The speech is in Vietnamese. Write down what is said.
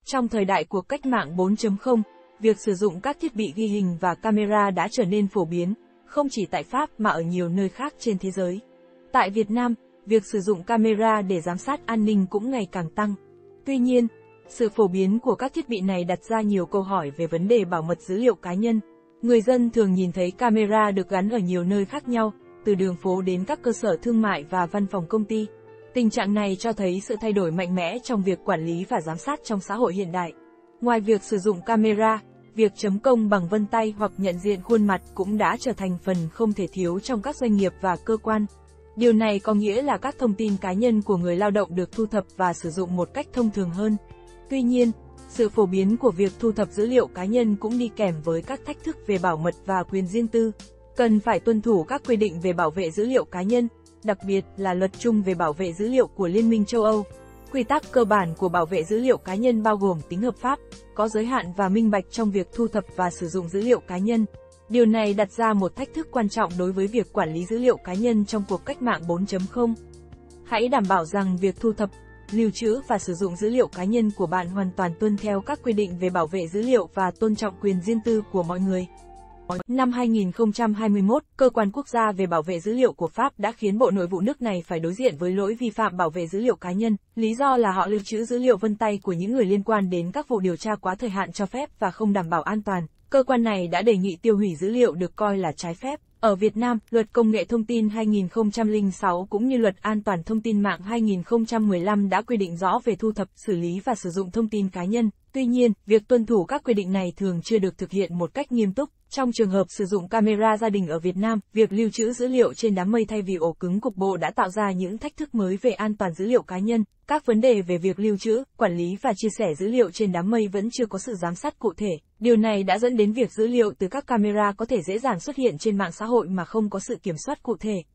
Trong thời đại cuộc cách mạng 4.0, việc sử dụng các thiết bị ghi hình và camera đã trở nên phổ biến, không chỉ tại Pháp mà ở nhiều nơi khác trên thế giới. Tại Việt Nam, việc sử dụng camera để giám sát an ninh cũng ngày càng tăng. Tuy nhiên, sự phổ biến của các thiết bị này đặt ra nhiều câu hỏi về vấn đề bảo mật dữ liệu cá nhân. Người dân thường nhìn thấy camera được gắn ở nhiều nơi khác nhau, từ đường phố đến các cơ sở thương mại và văn phòng công ty. Tình trạng này cho thấy sự thay đổi mạnh mẽ trong việc quản lý và giám sát trong xã hội hiện đại. Ngoài việc sử dụng camera, việc chấm công bằng vân tay hoặc nhận diện khuôn mặt cũng đã trở thành phần không thể thiếu trong các doanh nghiệp và cơ quan. Điều này có nghĩa là các thông tin cá nhân của người lao động được thu thập và sử dụng một cách thông thường hơn. Tuy nhiên, sự phổ biến của việc thu thập dữ liệu cá nhân cũng đi kèm với các thách thức về bảo mật và quyền riêng tư. Cần phải tuân thủ các quy định về bảo vệ dữ liệu cá nhân, đặc biệt là luật chung về bảo vệ dữ liệu của Liên minh châu Âu. Quy tắc cơ bản của bảo vệ dữ liệu cá nhân bao gồm tính hợp pháp, có giới hạn và minh bạch trong việc thu thập và sử dụng dữ liệu cá nhân. Điều này đặt ra một thách thức quan trọng đối với việc quản lý dữ liệu cá nhân trong cuộc cách mạng 4.0. Hãy đảm bảo rằng việc thu thập, lưu trữ và sử dụng dữ liệu cá nhân của bạn hoàn toàn tuân theo các quy định về bảo vệ dữ liệu và tôn trọng quyền riêng tư của mọi người. Năm 2021, Cơ quan Quốc gia về bảo vệ dữ liệu của Pháp đã khiến Bộ Nội vụ nước này phải đối diện với lỗi vi phạm bảo vệ dữ liệu cá nhân. Lý do là họ lưu trữ dữ liệu vân tay của những người liên quan đến các vụ điều tra quá thời hạn cho phép và không đảm bảo an toàn. Cơ quan này đã đề nghị tiêu hủy dữ liệu được coi là trái phép. Ở Việt Nam, Luật Công nghệ Thông tin 2006 cũng như Luật An toàn Thông tin mạng 2015 đã quy định rõ về thu thập, xử lý và sử dụng thông tin cá nhân. Tuy nhiên, việc tuân thủ các quy định này thường chưa được thực hiện một cách nghiêm túc. Trong trường hợp sử dụng camera gia đình ở Việt Nam, việc lưu trữ dữ liệu trên đám mây thay vì ổ cứng cục bộ đã tạo ra những thách thức mới về an toàn dữ liệu cá nhân. Các vấn đề về việc lưu trữ, quản lý và chia sẻ dữ liệu trên đám mây vẫn chưa có sự giám sát cụ thể. Điều này đã dẫn đến việc dữ liệu từ các camera có thể dễ dàng xuất hiện trên mạng xã hội mà không có sự kiểm soát cụ thể.